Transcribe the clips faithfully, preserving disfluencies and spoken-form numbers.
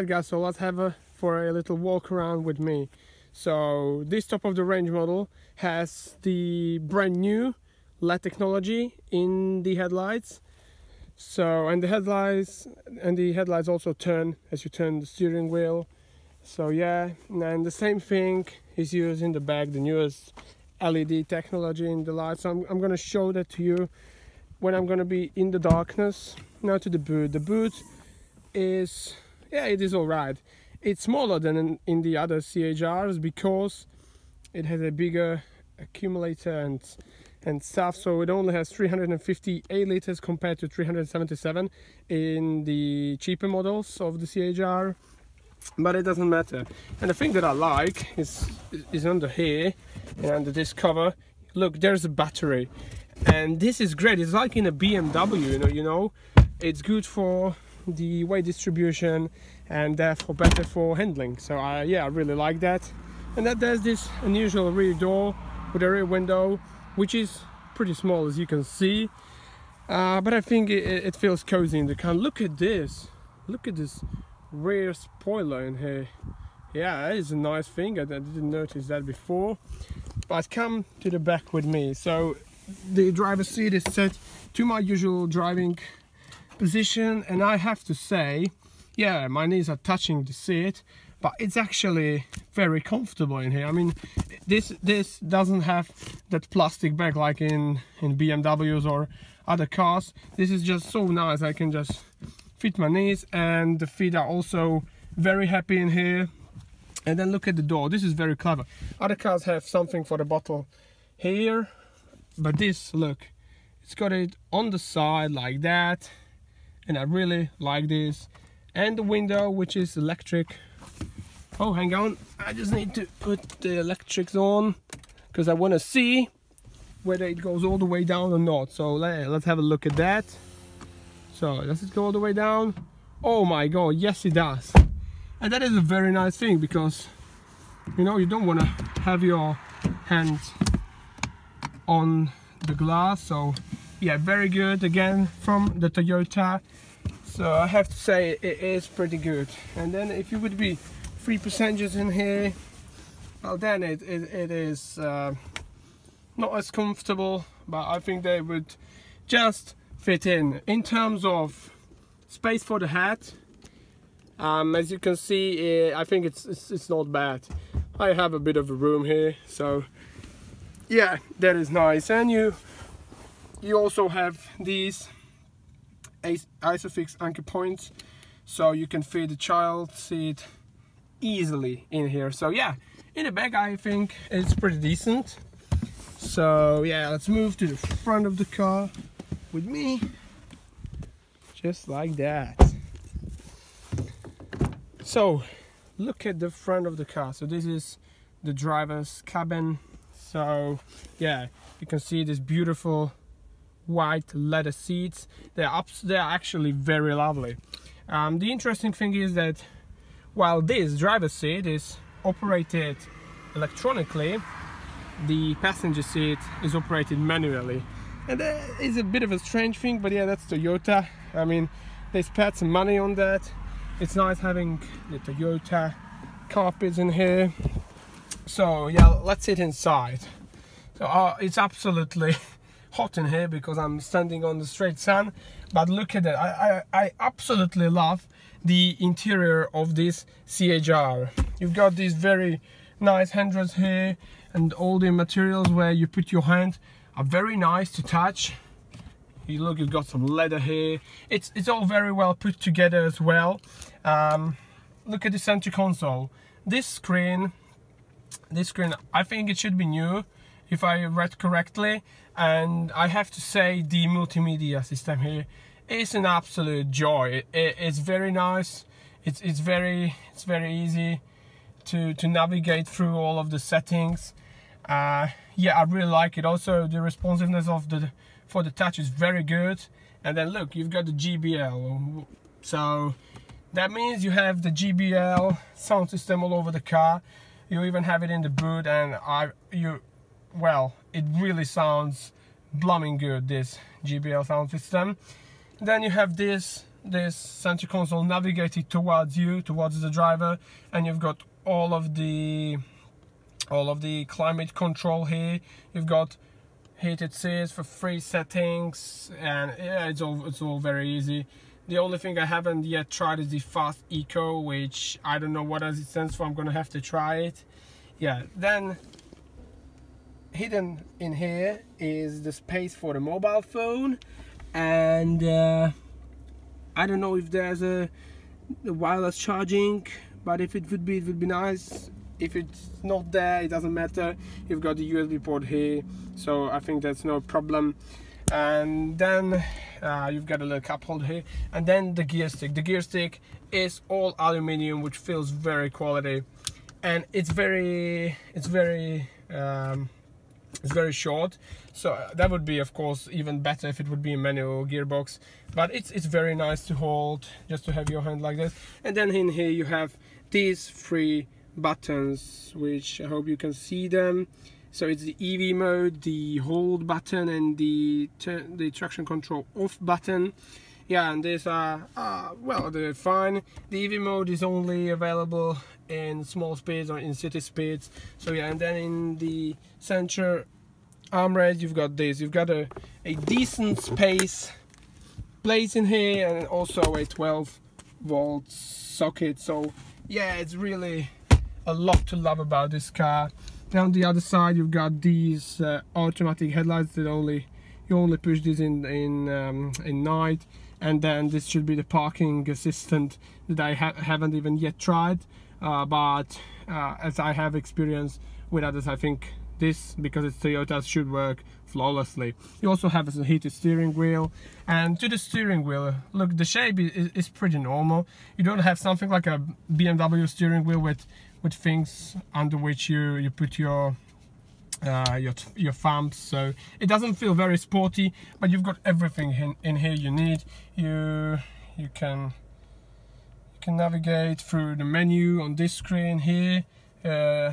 Alright guys, so let's have a for a little walk around with me. So this top of the range model has the brand new L E D technology in the headlights. So and the headlights and the headlights also turn as you turn the steering wheel. So yeah, and the same thing is used in the back, the newest L E D technology in the lights. So I'm, I'm gonna show that to you when I'm gonna be in the darkness. Now to the boot. The boot is, yeah, it is alright. It's smaller than in, in the other C H Rs because it has a bigger accumulator and and stuff, so it only has three hundred fifty-eight liters compared to three hundred seventy-seven in the cheaper models of the C H R, but it doesn't matter. And the thing that I like is is under here and under this cover, look, there's a battery, and this is great. It's like in a B M W, you know, you know, it's good for the weight distribution and therefore better for handling. So I, yeah, I really like that. And that there's this unusual rear door with a rear window, which is pretty small as you can see, uh, but I think it, it feels cozy in the car. Look at this, look at this rear spoiler in here. Yeah, that is a nice thing. I, I didn't notice that before. But come to the back with me. So the driver's seat is set to my usual driving position, and I have to say, yeah, my knees are touching the seat, but it's actually very comfortable in here. I mean, this this doesn't have that plastic back like in in B M Ws or other cars. This is just so nice. I can just fit my knees, and the feet are also very happy in here. And then look at the door. This is very clever. Other cars have something for the bottle here, but this, look, it's got it on the side like that, and I really like this. And the window, which is electric. Oh, hang on, I just need to put the electrics on because I want to see whether it goes all the way down or not. So let's have a look at that. So does it go all the way down? Oh my god, yes it does. And that is a very nice thing because, you know, you don't want to have your hand on the glass. So yeah, very good again from the Toyota. So I have to say it is pretty good. And then if you would be three passengers in here, well then it, it, it is uh, not as comfortable, but I think they would just fit in. In terms of space for the head, um, as you can see, uh, I think it's, it's, it's not bad. I have a bit of a room here, so yeah, that is nice. And you, you also have these Isofix anchor points, so you can fit the child seat easily in here. So yeah, in the back I think it's pretty decent. So yeah, let's move to the front of the car with me, just like that. So look at the front of the car. So this is the driver's cabin. So yeah, you can see this beautiful white leather seats. They're up, they're actually very lovely. Um, the interesting thing is that while this driver's seat is operated electronically, the passenger seat is operated manually. And that is a bit of a strange thing, but yeah, that's Toyota. I mean, they spent some money on that. It's nice having the Toyota carpets in here. So yeah, let's sit inside. So uh, it's absolutely hot in here because I'm standing on the straight sun, but look at that. I, I, I absolutely love the interior of this C H R. You've got these very nice handrails here, and all the materials where you put your hand are very nice to touch. You look, you've got some leather here. It's, it's all very well put together as well. Um, look at the center console. This screen, this screen, I think it should be new if I read correctly, and I have to say the multimedia system here is an absolute joy. It, it, it's very nice. It's it's very it's very easy to to navigate through all of the settings. Uh, yeah, I really like it. Also, the responsiveness of the for the touch is very good. And then look, you've got the J B L. So that means you have the J B L sound system all over the car. You even have it in the boot, and I you. Well, it really sounds blooming good, this J B L sound system. Then you have this this center console navigated towards you, towards the driver, and you've got all of the all of the climate control here. You've got heated seats for free settings, and yeah, it's all it's all very easy. The only thing I haven't yet tried is the Fast Eco, which I don't know what it stands for. I'm gonna have to try it. Yeah, then hidden in here is the space for the mobile phone, and uh, I don't know if there's a, a wireless charging, but if it would be, it would be nice. If it's not there, it doesn't matter. You've got the U S B port here, so I think that's no problem. And then uh, you've got a little cup holder here, and then the gear stick. The gear stick is all aluminium, which feels very quality, and it's very, it's very, um, it's very short. So that would be, of course, even better if it would be a manual gearbox. But it's it's very nice to hold, just to have your hand like this. And then in here you have these three buttons, which I hope you can see them. So it's the E V mode, the hold button, and the the traction control off button. Yeah, and these are uh, well, they're fine. The E V mode is only available in small speeds or in city speeds. So yeah, and then in the center armrest you've got this. You've got a a decent space place in here, and also a twelve volt socket. So yeah, it's really a lot to love about this car. Down the other side you've got these uh, automatic headlights that only you only push this in in um, in night, and then this should be the parking assistant that I ha haven't even yet tried, uh, but uh, as I have experience with others, I think this, because it's Toyota, should work flawlessly. You also have a heated steering wheel, and to the steering wheel, look, the shape is, is pretty normal. You don't have something like a B M W steering wheel with with things under which you you put your uh, your your thumbs, so it doesn't feel very sporty, but you've got everything in, in here you need. You you can you can navigate through the menu on this screen here, uh,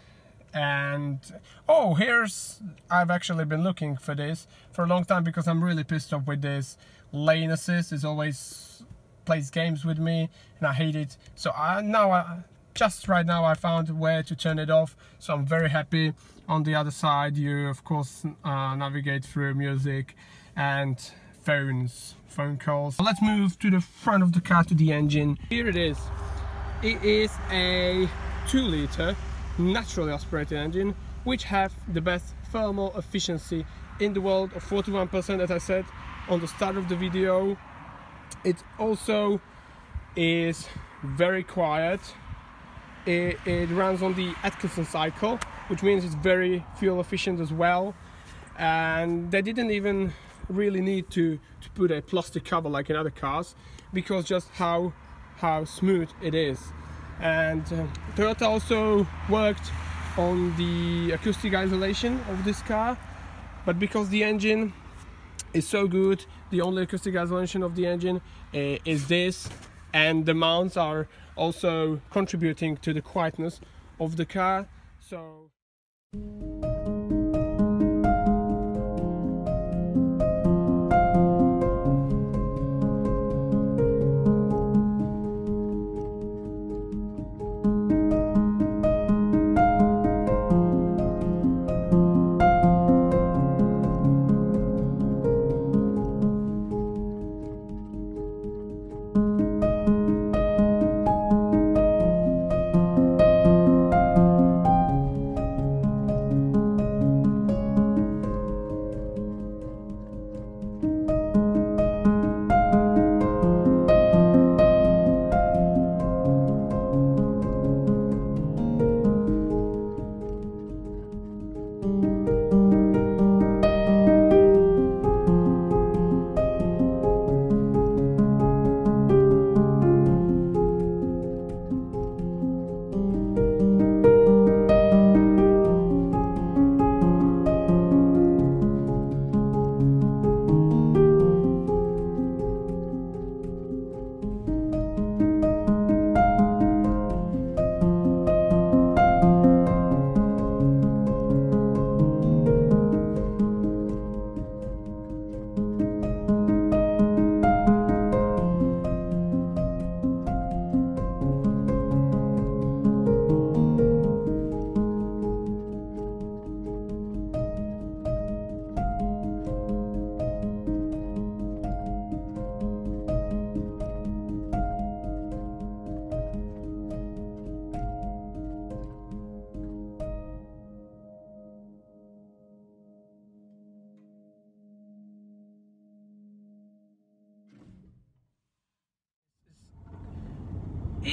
and oh, here's I've actually been looking for this for a long time, because I'm really pissed off with this lane assist. It always plays games with me and I hate it. So I now I just right now I found where to turn it off, so I'm very happy. On the other side you of course uh, navigate through music and phones, phone calls. Let's move to the front of the car, to the engine. Here it is. It is a two liter naturally aspirated engine, which have the best thermal efficiency in the world of forty-one percent, as I said on the start of the video. It also is very quiet. It, it runs on the Atkinson cycle, which means it's very fuel efficient as well, and they didn't even really need to, to put a plastic cover like in other cars, because just how how smooth it is. And uh, Toyota also worked on the acoustic isolation of this car, but because the engine is so good, the only acoustic isolation of the engine uh, is this, and the mounts are also contributing to the quietness of the car. So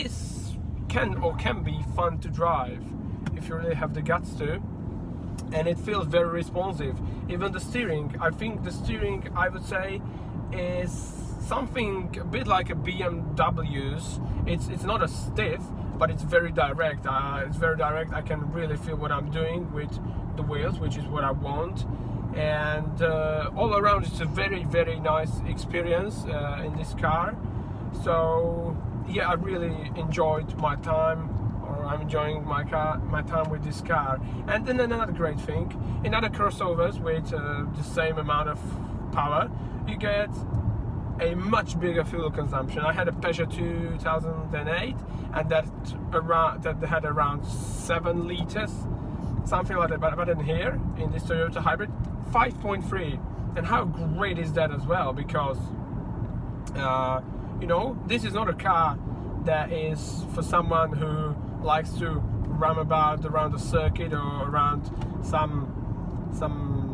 this can or can be fun to drive if you really have the guts to, and it feels very responsive. Even the steering, I think the steering, I would say, is something a bit like a B M W's. It's it's not as stiff, but it's very direct. Uh, it's very direct. I can really feel what I'm doing with the wheels, which is what I want. And uh, all around, it's a very very nice experience uh, in this car. So yeah, I really enjoyed my time, or I'm enjoying my car, my time with this car. And then another great thing, in other crossovers with uh, the same amount of power, you get a much bigger fuel consumption. I had a Peugeot two thousand eight, and that around that had around seven liters, something like that. But, but in here, in this Toyota hybrid, five point three. And how great is that as well? Because uh, you know, this is not a car that is for someone who likes to ram about around the circuit or around some some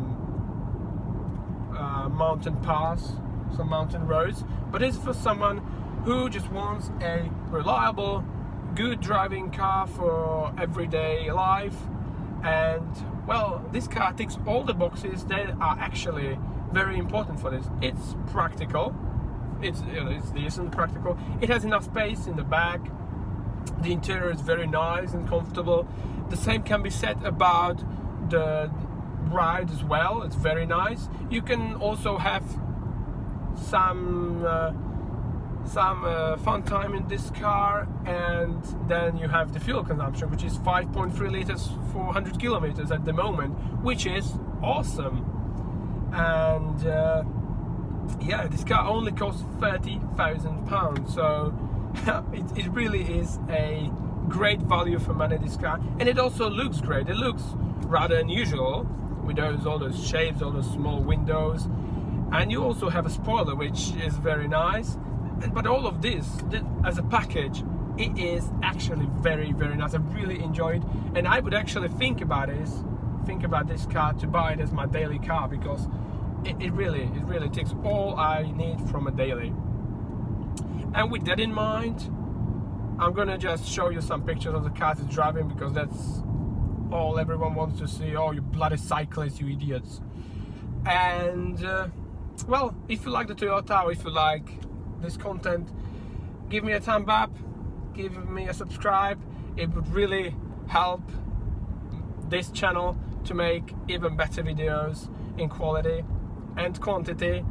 uh, mountain pass, some mountain roads, but it's for someone who just wants a reliable, good driving car for everyday life. And well, this car ticks all the boxes that are actually very important for this. It's practical, it's, you know, it's decent practical, it has enough space in the back, the interior is very nice and comfortable. The same can be said about the ride as well. It's very nice. You can also have some uh, some uh, fun time in this car, and then you have the fuel consumption, which is five point three liters for one hundred kilometers at the moment, which is awesome. And uh, yeah, this car only costs thirty thousand pounds, so it, it really is a great value for money, this car. And it also looks great. It looks rather unusual with those all those shapes, all those small windows, and you also have a spoiler, which is very nice. And but all of this, this as a package, it is actually very very nice. I really enjoyed, and I would actually think about this think about this car to buy it as my daily car, because it, it really it really takes all I need from a daily. And with that in mind, I'm gonna just show you some pictures of the cars it's driving, because that's all everyone wants to see. Oh, you bloody cyclists, you idiots. And uh, well, if you like the Toyota, or if you like this content, give me a thumb up, give me a subscribe. It would really help this channel to make even better videos in quality and quantity.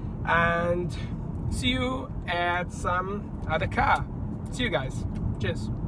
And see you at some other car. See you guys. Cheers.